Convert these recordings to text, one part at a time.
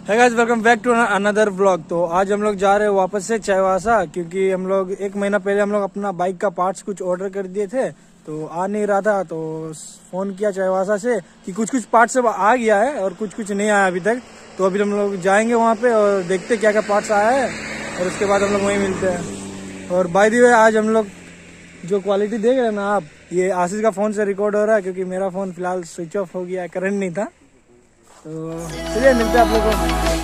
है guys, welcome back to another vlog. तो आज हम लोग जा रहे हैं वापस से चाईबासा, क्योंकि हम लोग 1 महीना पहले हम लोग अपना बाइक का पार्ट्स कुछ ऑर्डर कर दिए थे, तो आ नहीं रहा था। तो फोन किया चाईबासा से कि कुछ पार्ट्स सब आ गया है और कुछ नहीं आया अभी तक। तो अभी हम लोग जाएंगे वहाँ पे और देखते क्या क्या पार्ट्स आया है और उसके बाद हम लोग वहीं मिलते हैं। और बाय द वे, आज हम लोग जो क्वालिटी देख रहे हैं ना आप, ये आशीष का फोन से रिकॉर्ड हो रहा है, क्योंकि मेरा फोन फिलहाल स्विच ऑफ हो गया, करंट नहीं था। तो चलिए मिलते हैं आप लोगों को।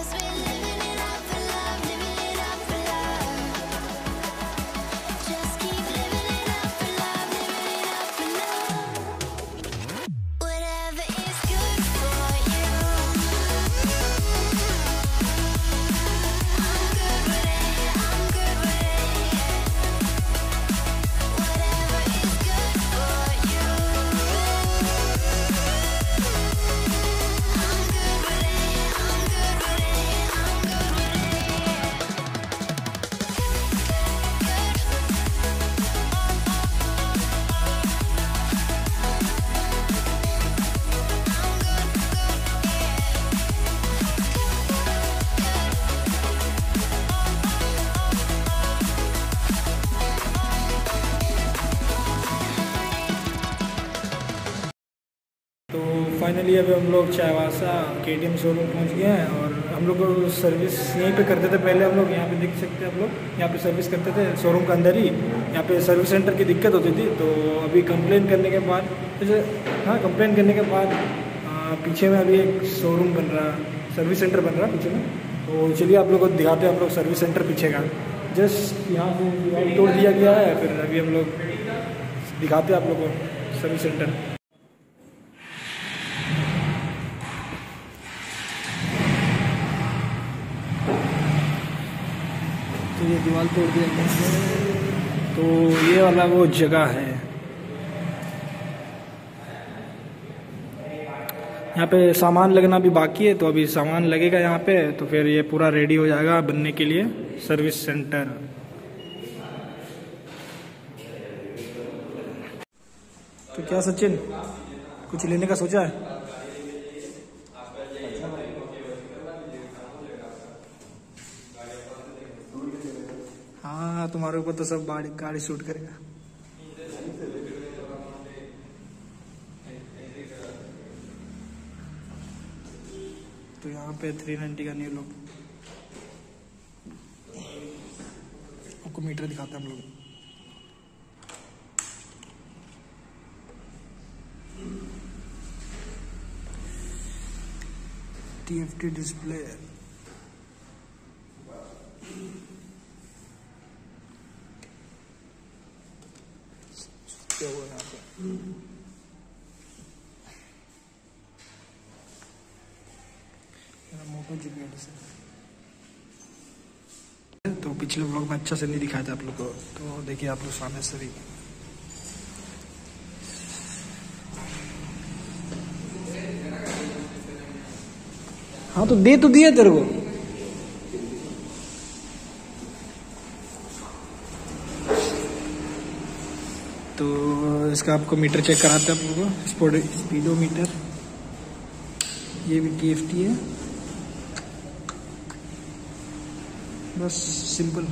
तो फाइनली अभी हम लोग चाईबासा KTM शोरूम पहुंच गए हैं और हम लोग सर्विस यहीं पे करते थे पहले। हम लोग यहाँ पे देख सकते हैं, आप लोग यहाँ पे सर्विस करते थे शोरूम के अंदर ही। यहाँ पे सर्विस सेंटर की दिक्कत होती थी, तो अभी कंप्लेन करने के बाद कंप्लेन करने के बाद पीछे में अभी एक शोरूम बन रहा, सर्विस सेंटर बन रहा पीछे में। तो चलिए आप लोग को दिखाते हैं हम लोग सर्विस सेंटर पीछे का। जस्ट यहाँ से तोड़ दिया गया है, फिर अभी हम लोग दिखाते हैं आप लोग को सर्विस सेंटर। तो ये दीवार तोड़ दिया गया, तो ये वाला वो जगह है। यहाँ पे सामान लगना भी बाकी है, तो अभी सामान लगेगा यहाँ पे, तो फिर ये पूरा रेडी हो जाएगा बनने के लिए सर्विस सेंटर। तो क्या सचिन, कुछ लेने का सोचा है? हाँ, तुम्हारे ऊपर तो सब गाड़ी शूट करेगा। तो यहाँ पे 390 का न्यू लुक, आपको मीटर दिखाते हैं हम लोग। TFT डिस्प्ले, हुआ यहाँ पे मोटो GP से। तो पिछले ब्लॉग में अच्छा से नहीं दिखाया था आप लोग को, तो देखिए आप लोग सामने से भी। हाँ तो दे तो दिया तेरे को। तो इसका आपको मीटर चेक कराते हैं आप लोगों को, स्पीडोमीटर। ये भी TFT है, बस सिंपल।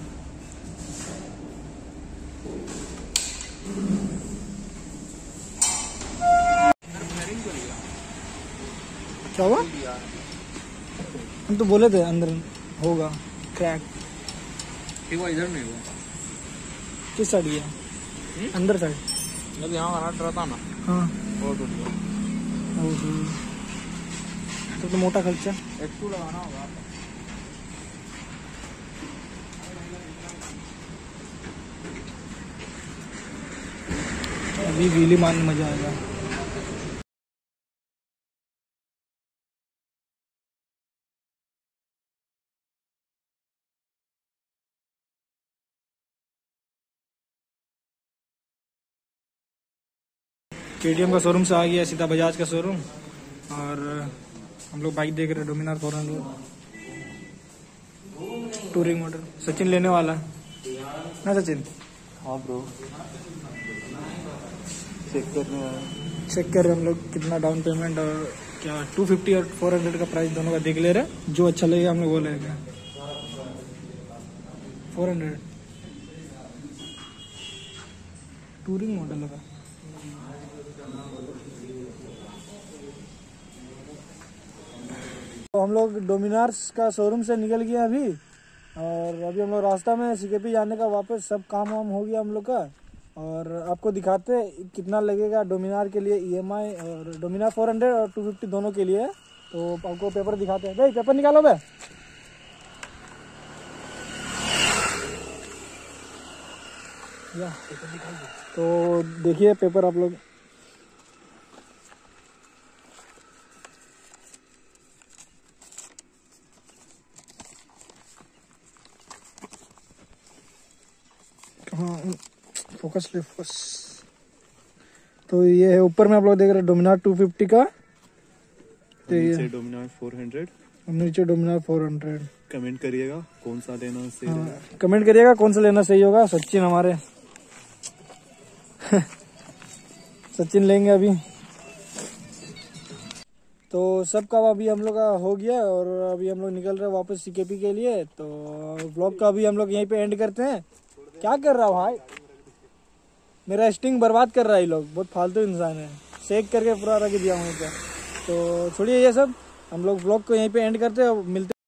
क्या हुआ? हम तो बोले थे अंदर होगा क्रैक। इधर नहीं हुआ। किस साइड गया? अंदर साइड, जब यहाँ कनेक्ट रहता ना। हाँ वो टूट गया। तो मोटा खर्चा। X2 लगाना होगा। अभी व्हीली मारने मजा आएगा। KTM का शोरूम से आ गया सीधा बजाज का शोरूम, और हम लोग बाइक देख रहे हैं, डोमिनार 400 टूरिंग मॉडल। सचिन लेने वाला ना सचिन? हाँ ब्रो, चेक कर रहे हैं हम लोग कितना डाउन पेमेंट और क्या 250 और 400 का प्राइस दोनों का देख ले रहे, जो अच्छा लगेगा हम लोग वो लेगा। 400 टूरिंग मॉडल का। तो हम लोग डोमिनार्स का शोरूम से निकल गए अभी, और अभी हम लोग रास्ता में सीकेपी जाने का, वापस सब काम वाम हो गया हम लोग का। और आपको दिखाते हैं कितना लगेगा डोमिनार के लिए ईएमआई, और डोमिनार 400 और 250 दोनों के लिए। तो आपको पेपर दिखाते हैं। भाई पेपर निकालो भाई। या पेपर निकाल दो। तो देखिए पेपर आप लोग। हाँ फोकस ले फोकस। तो ये है ऊपर में आप लोग देख रहे हैं डोमिनार 250 का, तो नीचे डोमिनार 400। नीचे डोमिनार 400। कमेंट करिएगा कौन सा लेना सही रहेगा। कमेंट करिएगा कौन सा लेना सही होगा। सचिन हमारे सचिन लेंगे अभी। तो सबका अभी हम लोग का हो गया, और अभी हम लोग निकल रहे हैं वापस सीकेपी के लिए। तो व्लॉग का अभी हम लोग यहीं पे एंड करते हैं। क्या कर रहा भाई, मेरा स्टिंग बर्बाद कर रहा है। ये लोग बहुत फालतू इंसान है, शेक करके पूरा रख दिया हूँ क्या। तो छोड़िए ये सब, हम लोग व्लॉग को यहीं पे एंड करते हैं। मिलते